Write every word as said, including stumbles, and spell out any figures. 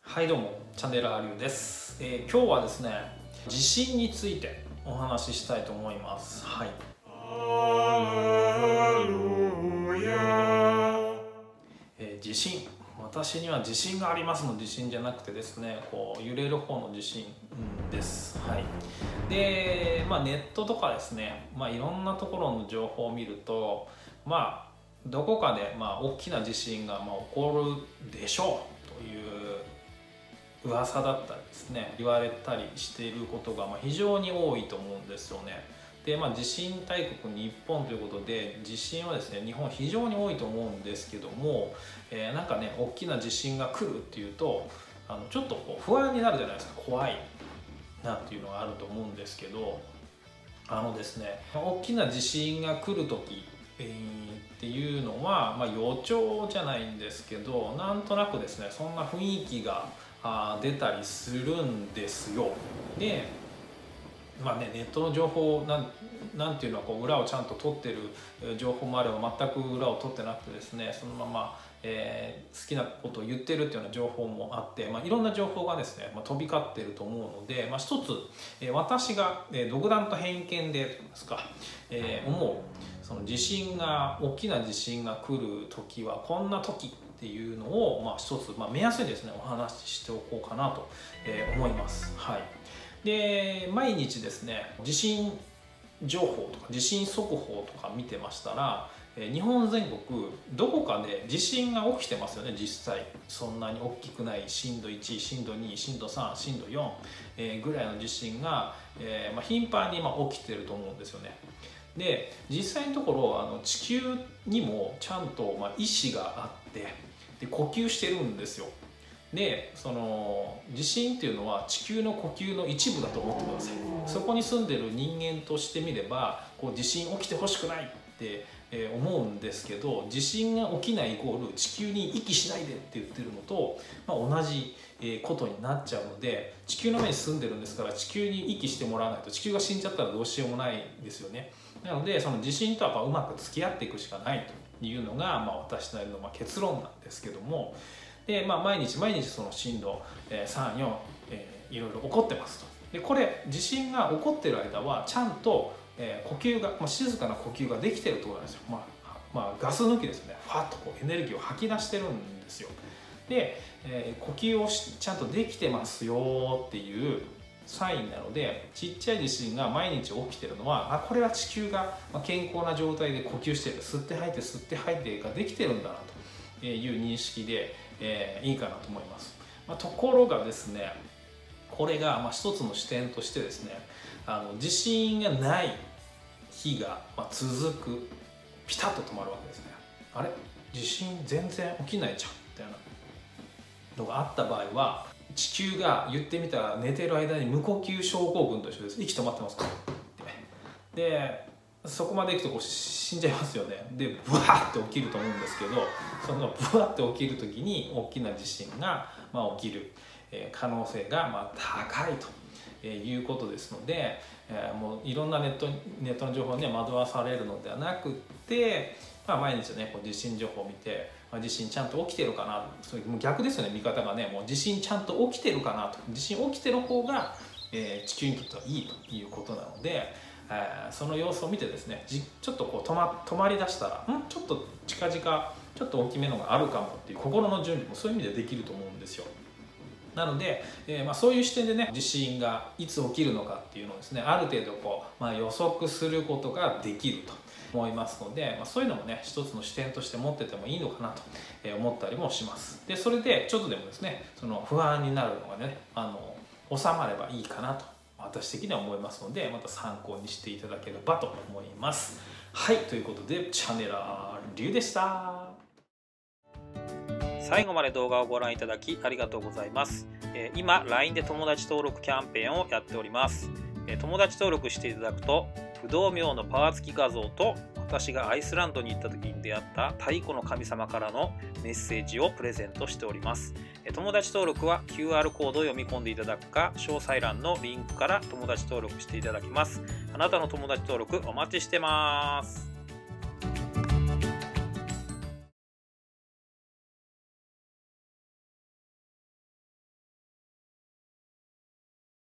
はいどうも、チャンネルアリュウです、えー、今日はですね、地震についてお話ししたいと思います。はい。えー、地震、私には自信がありますの地震じゃなくてですね、こう揺れる方の地震、うん、です。はい。で、まあネットとかですね、まあいろんなところの情報を見ると、まあどこかでまあ大きな地震がまあ起こるでしょうという噂だったりですね、言われたりしていることがまあ非常に多いと思うんですよね。で、まあ、地震大国日本ということで、地震はですね日本非常に多いと思うんですけども、えー、なんかね大きな地震が来るっていうとあのちょっとこう不安になるじゃないですか。怖いなっていうのがあると思うんですけど、あのですね大きな地震が来る時、えー、っていうのは、まあ、予兆じゃないんですけど、なんとなくですねそんな雰囲気があ出たりするんですよ。でまあね、ネットの情報なんなんていうのはこう裏をちゃんと取ってる情報もあれば全く裏を取ってなくてですね、そのまま、えー、好きなことを言ってるっていうような情報もあって、まあ、いろんな情報がですね、まあ、飛び交ってると思うので、まあ、一つ、えー、私が、えー、独断と偏見でといいますか、えー、思うその地震が大きな地震が来る時はこんな時っていうのを、まあ、一つ、まあ、目安にですねお話ししておこうかなと思います。はい。で毎日ですね地震情報とか地震速報とか見てましたら、日本全国どこかで地震が起きてますよね。実際そんなに大きくない震度いち、震度に、震度さん、震度よん、えー、ぐらいの地震が、えーまあ、頻繁にまあ起きてると思うんですよね。で実際のところあの地球にもちゃんとまあ意志があってで呼吸してるんですよ。でその地震っていうのは地球の呼吸の一部だと思ってください。そこに住んでる人間としてみればこう地震起きてほしくないって思うんですけど、地震が起きないイコール地球に息しないでって言ってるのと、まあ、同じことになっちゃうので、地球の上に住んでるんですから地球に息してもらわないと地球が死んじゃったらどうしようもないですよね。なのでその地震とはやっぱうまく付き合っていくしかないというのが、まあ、私なりのまあ結論なんですけども、で、まあ、毎日毎日その震度さん、よん、えー、いろいろ起こってますと。でこれ地震が起こってる間はちゃんと、えー、呼吸が、まあ、静かな呼吸ができてるってことなんですよ。まあまあ、ガス抜きですね。ファッとこうエネルギーを吐き出してるんですよ。で、えー、呼吸をしちゃんとできてますよっていうサインなので、ちっちゃい地震が毎日起きてるのは、あ、これは地球が健康な状態で呼吸してる、吸って吐いて吸って吐いてができてるんだなという認識で、えー、いいかなと思います。まあ、ところがですね、これがまあ一つの視点としてですね、あの地震がない日がまあ続く、ピタッと止まるわけですね。あれ地震全然起きないじゃんみたいなのがあった場合は、地球が言ってみたら寝てる間に無呼吸症候群と一緒です。息止まってますからってでそこまでいくとこう死んじゃいますよね。でブワーって起きると思うんですけど、そのブワーって起きる時に大きな地震がまあ起きる可能性がまあ高いということですので、もういろんなネットネットの情報に惑わされるのではなくて、まあ、毎日ねこう地震情報を見て、まあ、地震ちゃんと起きてるかな、それもう逆ですよね。見方がね、もう地震ちゃんと起きてるかなと、地震起きてる方が、えー、地球にとってはいいということなので、えー、その様子を見てですね、じちょっとこう止ま、止まりだしたらんちょっと近々ちょっと大きめのがあるかもっていう心の準備もそういう意味でできると思うんですよ。なので、えーまあ、そういう視点でね地震がいつ起きるのかっていうのをですね、ある程度こう、まあ、予測することができると思いますので、まあ、そういうのもね一つの視点として持っててもいいのかなと思ったりもします。でそれでちょっとでもですねその不安になるのがねあの収まればいいかなと私的には思いますので、また参考にしていただければと思います。はい、ということでチャンネルリュウでした。 最後まで動画をご覧いただきありがとうございます。今 ライン で友達登録キャンペーンをやっております。友達登録していただくと不動明のパワー付き画像と私がアイスランドに行った時に出会った太古の神様からのメッセージをプレゼントしております。友達登録は キューアール コードを読み込んでいただくか、詳細欄のリンクから友達登録していただきます。あなたの友達登録お待ちしてます。